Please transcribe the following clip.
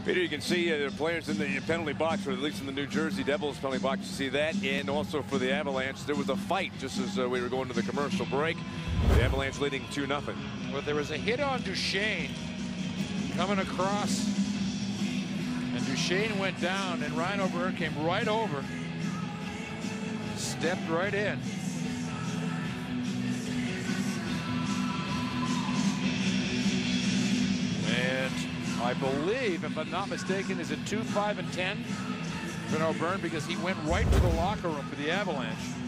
Peter, you can see the players in the penalty box, or at least in the New Jersey Devils penalty box. You see that, and also for the Avalanche, there was a fight just as we were going to the commercial break. The Avalanche leading 2-0. Well, there was a hit on Duchene coming across, and Duchene went down, and Ryan O'Byrne came right over, stepped right in. And I believe, if I'm not mistaken, is it 2, 5, and 10 for O'Byrne, because he went right to the locker room for the Avalanche.